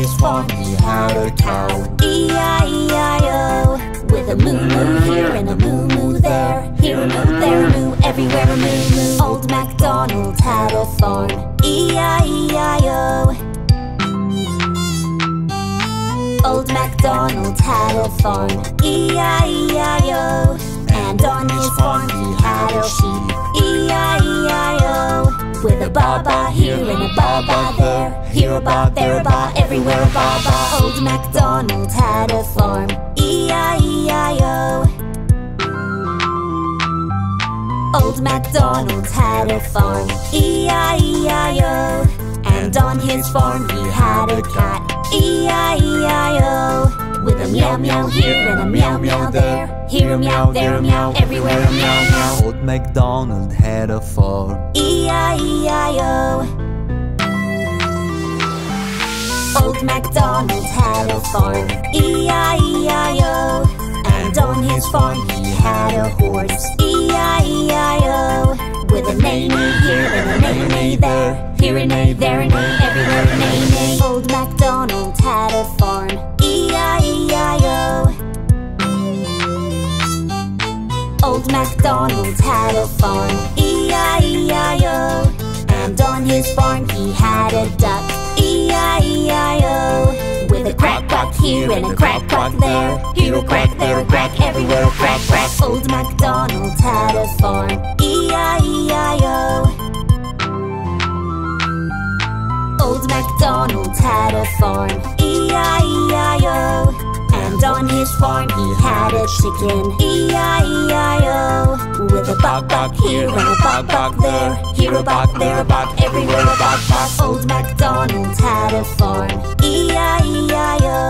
his farm he had a cow. E-I-E-I-O. With a moo-moo here and a moo-moo there. Here a moo, there a moo, everywhere a moo-moo. Old MacDonald had a farm. E-I-E-I-O. Old MacDonald had a farm. E-I-E-I-O. And on his farm he had a sheep. E-I-E-I-O. With a ba-ba here and a ba-ba there. Here a ba, there a ba, everywhere a ba-ba. Old MacDonald had a farm. E-I-E-I-O. Old MacDonald had a farm. E-I-E-I-O. And on his farm he had a cat. E-I-E-I-O. With a meow meow here and a meow meow there. Here a meow, there a meow, everywhere a meow meow. Old MacDonald had a farm. E-I-E-I-O. Old MacDonald had a farm. E-I-E-I-O. And on his farm he had a horse. E-I-E-I-O. With a neigh-neigh here and a neigh-neigh there. Here a neigh, there a neigh, everywhere a neigh-neigh. Old MacDonald had a farm. E-I-E-I-O. Old MacDonald had a farm. E-I-E-I-O. And on his farm he had a duck. E-I-E-I-O. With a quack-quack here and a quack-quack there. Here a quack, there a quack, everywhere a quack-quack. Old MacDonald had a farm. E-I-E-I-O. Old MacDonald had a farm. E-I-E-I-O. And on his farm he had a chicken. E-I-E-I-O. With a bok-bok here and a bok-bok there. Here a bok, there a bok, everywhere a bok-bok. Old MacDonald had a farm. E-I-E-I-O.